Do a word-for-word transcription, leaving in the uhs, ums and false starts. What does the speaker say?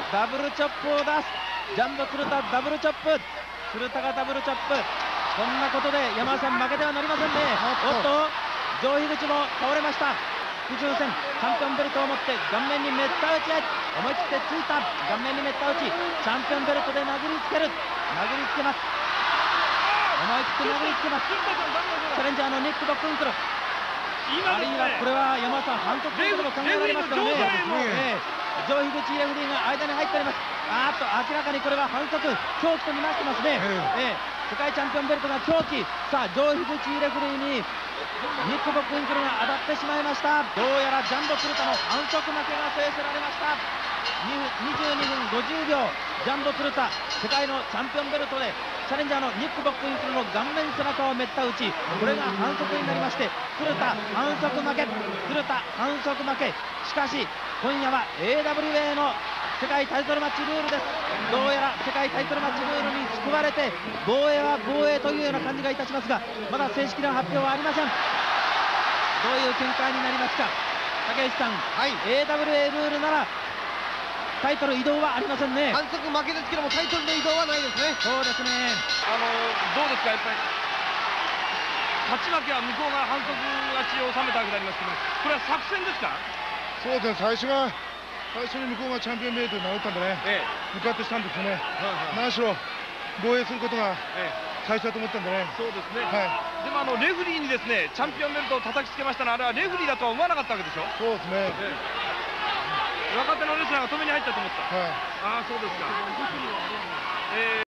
ダブルチョップを出す。ジャンボ鶴田ダブルチョップ、鶴田がダブルチョップ。こんなことで山田さん負けてはなりませんね。おっと上樋口も倒れました。副順戦チャンピオンベルトを持って顔面にめった打ちへ思い切ってついた。顔面にめった打ち、チャンピオンベルトで殴りつける。殴りつけます。思い切って殴りつけます。チャレンジャーのニック・バックンクル、あるいはこれは山田さん反則ということも考えられますからね。上樋口レフェリーが間に入っております。あーっと明らかにこれは反則、狂気と見なしてますね。ええ、世界チャンピオンベルトが狂気。さあ上樋口レフェリーにニック・ボックンクルが当たってしまいました。どうやらジャンボ鶴田の反則負けが制せられました。にじゅうにふんごじゅうびょう、ジャンボ鶴田世界のチャンピオンベルトでチャレンジャーのニック・ボックンクルの顔面背中をめった打ち、これが反則になりまして鶴田反則負け、鶴田反則負け。しかし今夜は エーダブリューエー の世界タイトルマッチルールです。どうやら世界タイトルマッチルールに救われて防衛は防衛というような感じがいたしますが、まだ正式な発表はありません。どういう見解になりますか竹内さん。はい、エーダブリューエー ルールならタイトル移動はありませんね。 反則負けですけどもタイトルの移動はないですね。 そうですね。 あのどうですか、やっぱり勝ち負けは向こうが反則勝ちを収めたわけでありますけど、これは作戦ですか。 そうですね、最初は最初に向こうがチャンピオンベルトに名乗ったんでね、ええ、向かってしたんですよね。何しろ防衛することが最初だと思ったんでね。 そうですね、 はい、 でもあのレフリーにですねチャンピオンベルトを叩きつけましたのは、あれはレフリーだとは思わなかったわけでしょ。 そうですね、 ええ、若手のレスラーが止めに入ったと思った。 はい、 ああそうですか。えー